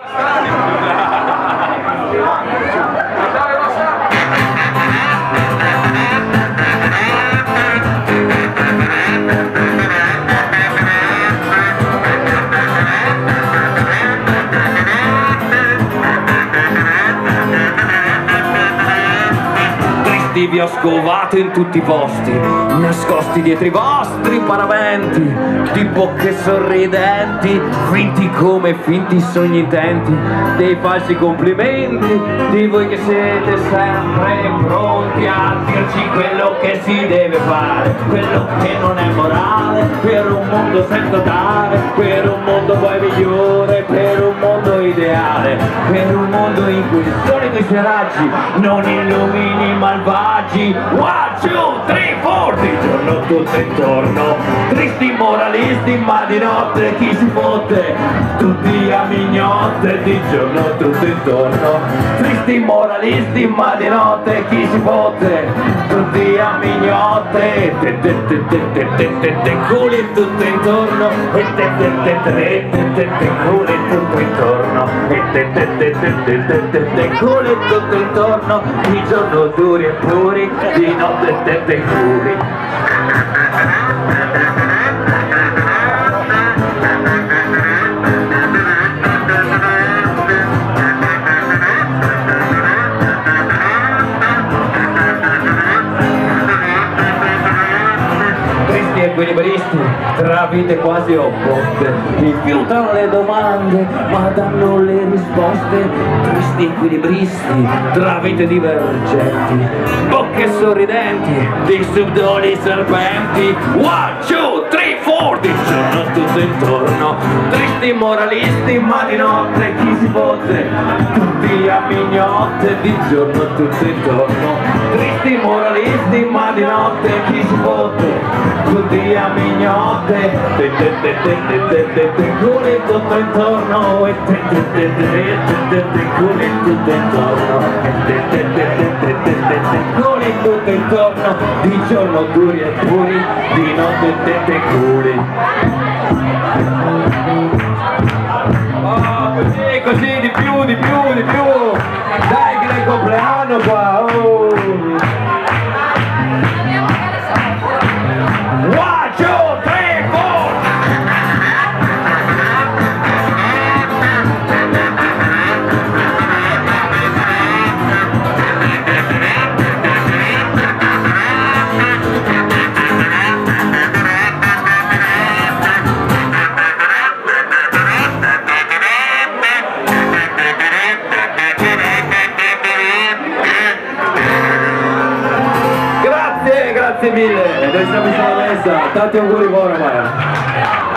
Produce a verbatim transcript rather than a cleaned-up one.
Vi ho scovato in tutti i posti, nascosti dietro i vostri paraventi, di bocche sorridenti, finti come finti sogni intenti, dei falsi complimenti, di voi che siete sempre pronti a dirci quello che si deve fare, quello che non è morale, per un mondo senza dare, per un mondo poi migliore, per un mondo ideale, per un mondo in cui solo i tuoi raggi non illumini i malvagi. One, two, three, four, di giorno tutto intorno, tristi moralisti, ma di notte chi si fotte, tutti a mignotte, di giorno tutto intorno, tristi moralisti, ma di notte chi si fotte, tutti a mignotte, te te te te te te te te culi tutto intorno, e te te te te te te te culi tutto intorno, e te te te te te te te te culi tutto intorno, di giorno duri e puri, di notte te te curi. Tristi equilibristi, tra vite quasi opposte, rifiutano le domande ma danno le risposte. Tristi equilibristi, tra vite divergenti, bocche sorridenti, di subdoli serpenti. One, two, three, four, di giorno tutto intorno, tristi moralisti, ma di notte chi si fotte, tutti a mignotte, di giorno tutto intorno, tristi moralisti, ma di notte chi si fotte, tutti a mignotte, te te te te te te te te culi tutto intorno, e te te te te te te te culi tutto intorno, e te te te te te te te te culi tutto intorno, di giorno duri e puri, di notte te te culi. Oh, così, così, di più, di più, di più, dai che è il compleanno qua, oh! Grazie mille, noi siamo in messa, tanti auguri, buona Maria.